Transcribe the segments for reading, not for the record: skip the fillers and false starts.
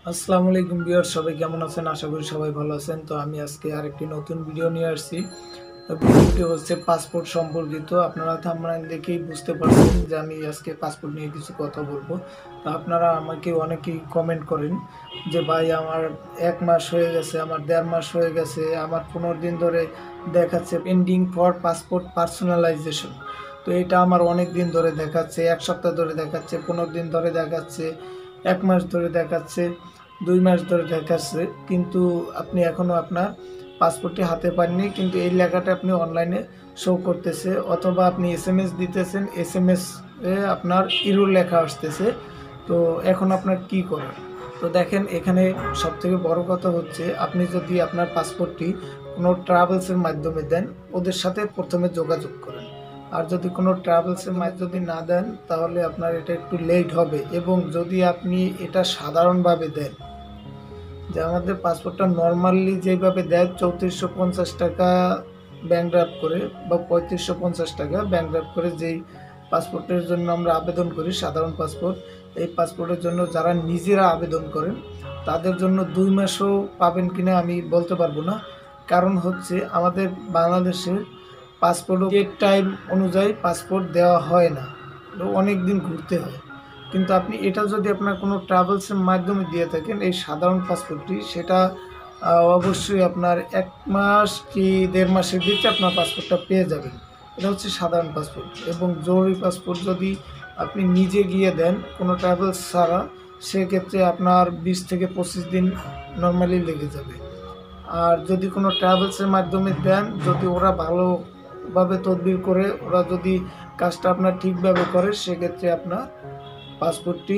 আসসালামু আলাইকুম ভিউয়ার্স, সবাই কেমন আছেন? আশা করি সবাই ভালো আছেন। তো আমি আজকে আরেকটি নতুন ভিডিও নিয়ে আসছি। ভিডিওটি হচ্ছে পাসপোর্ট সম্পর্কিত। আপনারা থাম্বনেল দেখেই বুঝতে পারছেন যে আমি আজকে পাসপোর্ট নিয়ে কিছু কথা বলবো। তো আপনারা আমাকে অনেকেই কমেন্ট করেন যে ভাই আমার ১ মাস হয়ে গেছে, আমার ১.৫ মাস হয়ে গেছে, আমার ১৫ দিন ধরে দেখাচ্ছে পেন্ডিং ফর পাসপোর্ট পার্সোনালাইজেশন। তো এটা আমার অনেক দিন ধরে দেখাচ্ছে, ১ সপ্তাহ ধরে দেখাচ্ছে, ১৫ দিন ধরে দেখাচ্ছে, ১ মাস ধরে দেখাচ্ছে, ২ মাস ধরে দেখাচ্ছে, কিন্তু আপনি এখনও আপনার পাসপোর্টটি হাতে পাননি। কিন্তু এই লেখাটা আপনি অনলাইনে শো করতেছে, অথবা আপনি এসএমএস দিতেছেন, এসএমএস এ আপনার ইরর লেখা আসতেছে। তো এখন আপনার কি করার? তো দেখেন, এখানে সবথেকে বড় কথা হচ্ছে আপনি যদি আপনার পাসপোর্টটি কোনো ট্রাভেলসের মাধ্যমে দেন, ওদের সাথে প্রথমে যোগাযোগ করেন। আর যদি কোনো ট্রাভেলসের মাধ্যমে যদি না দেন, তাহলে আপনার এটা একটু লেট হবে। এবং যদি আপনি এটা সাধারণভাবে দেন, যে আমাদের পাসপোর্টটা নর্মালি যেভাবে দেয় ৩৪৫০ টাকা ব্যাংক ড্রাফট করে বা ৩৫৫০ টাকা ব্যাংক ড্রাফট করে, যেই পাসপোর্টের জন্য আমরা আবেদন করি সাধারণ পাসপোর্ট, এই পাসপোর্টের জন্য যারা নিজেরা আবেদন করেন তাদের জন্য ২ মাসও পাবেন কিনা আমি বলতে পারবো না। কারণ হচ্ছে আমাদের বাংলাদেশের পাসপোর্ট ডেট টাইম অনুযায়ী পাসপোর্ট দেওয়া হয় না, অনেক দিন ঘুরতে হয়। কিন্তু আপনি এটা যদি আপনার কোনো ট্রাভেলসের মাধ্যমে দিয়ে থাকেন, এই সাধারণ পাসপোর্টটি, সেটা অবশ্যই আপনার ১ মাস কি ১.৫ মাসের ভিতরে আপনার পাসপোর্টটা পেয়ে যাবেন। এটা হচ্ছে সাধারণ পাসপোর্ট। এবং জরুরি পাসপোর্ট যদি আপনি নিজে গিয়ে দেন কোনো ট্রাভেলস ছাড়া, সেক্ষেত্রে আপনার ২০ থেকে ২৫ দিন নরমালি লেগে যাবে। আর যদি কোনো ট্রাভেলসের মাধ্যমে দেন, যদি ওরা ভালোভাবে তদবির করে, ওরা যদি কাজটা আপনার ঠিকভাবে করে, সেক্ষেত্রে আপনার পাসপোর্টটি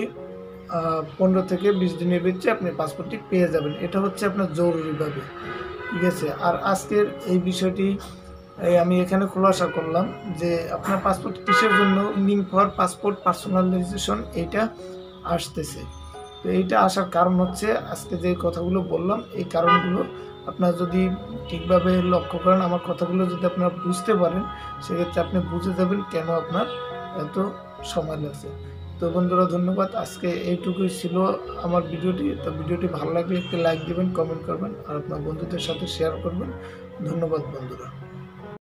১৫ থেকে ২০ দিনের ভিতরে আপনি পাসপোর্টটি পেয়ে যাবেন। এটা হচ্ছে আপনার জরুরিভাবে। ঠিক আছে? আর আজকের এই বিষয়টি আমি এখানে খোলাসা করলাম যে আপনার পাসপোর্ট কিসের জন্য পেন্ডিং ফর পাসপোর্ট পার্সোনালাইজেশন এইটা আসতেছে। তো এইটা আসার কারণ হচ্ছে আজকে যে কথাগুলো বললাম, এই কারণগুলো আপনারা যদি ঠিকভাবে লক্ষ্য করেন, আমার কথাগুলো যদি আপনারা বুঝতে পারেন, সেক্ষেত্রে আপনি বুঝে যাবেন কেন আপনার এত সময় লাগছে। তো বন্ধুরা, ধন্যবাদ। আজকে এইটুকুই ছিল আমার ভিডিওটি। তো ভিডিওটি ভালো লাগলে একটি লাইক দিবেন, কমেন্ট করবেন আর আপনার বন্ধুদের সাথে শেয়ার করবেন। ধন্যবাদ বন্ধুরা।